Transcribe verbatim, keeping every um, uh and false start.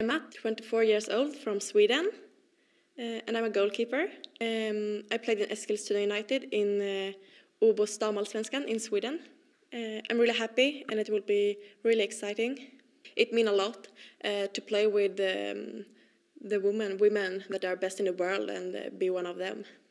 I'm Matt, twenty-four years old, from Sweden, uh, and I'm a goalkeeper. Um, I played in Eskilstuna United in uh, Obos Damallsvenskan in Sweden. Uh, I'm really happy, and it will be really exciting. It means a lot uh, to play with um, the women, women that are best in the world and uh, be one of them.